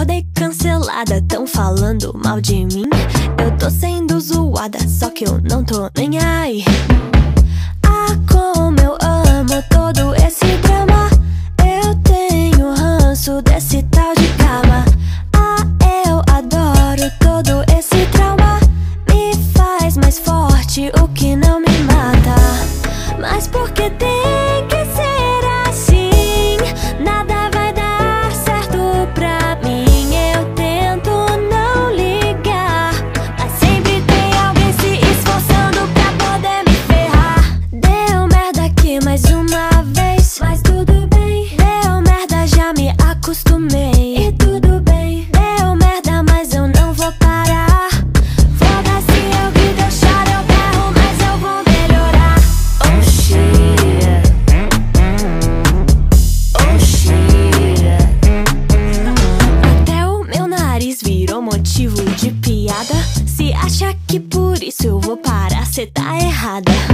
Acordei cancelada, tão falando mal de mim. Eu tô sendo zoada, só que eu não tô nem aí. Ah, como eu amo todo esse drama. Eu tenho ranço desse tal de karma. Ah, eu adoro todo esse trauma. Me faz mais forte, o que não me mata. Mas por que tem que ser assim? Nada vai dar certo pra mim. Eu tento não ligar, mas sempre tem alguém se esforçando pra poder me ferrar. Deu merda aqui mais uma vez, mas tudo bem. Deu merda, já me acostumei, e tudo bem. Deu merda, mas eu não vou parar. Foda-se, eu grito, eu choro, eu berro, mas eu vou melhorar. Oh shit, oh shit. Até o meu nariz virou motivo de piada. Se acha que por isso eu vou parar, cê tá errada.